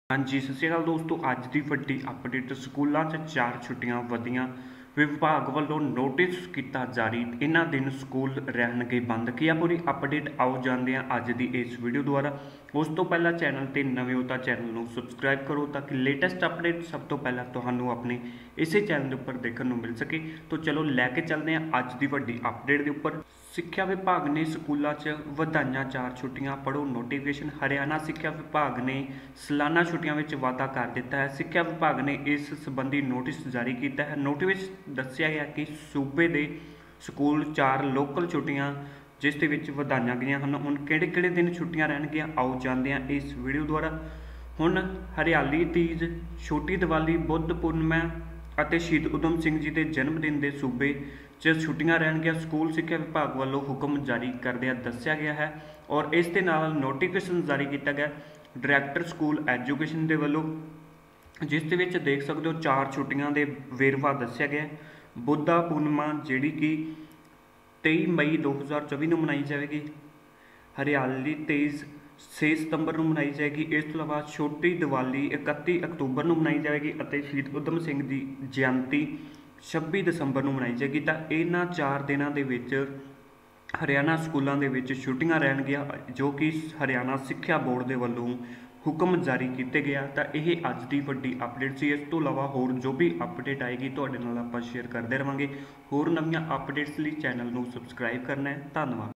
हाँ जी, सत श्री अकाल दोस्तों। अज की वड्डी अपडेट स्कूलों 4 छुट्टियां वधियां। विभाग वालों नोटिस किया जारी, इन्ह दिन स्कूल रहणगे बंद। की पूरी अपडेट आओ जानते हैं अज की इस वीडियो द्वारा। उस तो पहला चैनल पर नवे हो तो चैनल को सबसक्राइब करो ताकि लेटेस्ट अपडेट सब तो पहला तुहानू अपने इसे चैनल के उपर देखने को मिल सके। तो चलो लैके चलते हैं अज की वड्डी अपडेट के उपर। सिक्ख्या विभाग ने स्कूलों वधाइयां 4 छुट्टियां, पढ़ो नोटिफिकेशन। हरियाणा सिक्ख्या विभाग ने सालाना छुट्टियों में वाधा कर दिता है। सिक्ख्या विभाग ने इस संबंधी नोटिस जारी किया है। नोटिस दस्सिया गया कि सूबे के स्कूल 4 लोकल छुट्टियां जिस दे विच वधाइयां गईयां हन। हुण किहड़े-किहड़े दिन छुट्टियां रहणगीआं आओ जानते हैं इस वीडियो द्वारा। हुण हरियाली तीज, छोटी दिवाली, बुद्ध पूर्णिमा ਅਤੇ शहीद उधम सिंह जी के जन्मदिन के सूबे च छुट्टियां रहणगीआं। स्कूल सिक्ख्या विभाग वालों हुक्म जारी करदिआं दस्सिया गया है और इस दे नाल नोटिफिकेशन जारी किया गया डायरैक्टर स्कूल एजुकेशन के वालों, जिस दे विच देख सकते हो 4 छुट्टियां के वेरवा दस्सिया गया। बुद्धा पूर्णिमा जिहड़ी कि 23 मई 2024 को मनाई जाएगी। हरियाली तेज़ 6 सितंबर को मनाई जाएगी। इस तो इलावा छोटी दिवाली 31 अक्तूबर को मनाई जाएगी और शहीद उधम सिंह की जयंती 26 दसंबर को मनाई जाएगी। तो इन्होंने 4 दिनों के विच हरियाणा स्कूलों के विच छुट्टियां रहणगीआं, जो कि हरियाणा सिक्ख्या बोर्ड के वालों हुक्म जारी किए गया। तो यह अज की वड्डी अपडेट सी। इस तो इलावा होर जो भी अपडेट आएगी तुहाडे नाल आपां शेयर करते रहांगे। होर नवीं अपडेट्स लई चैनल को सबसक्राइब करना है। धन्यवाद।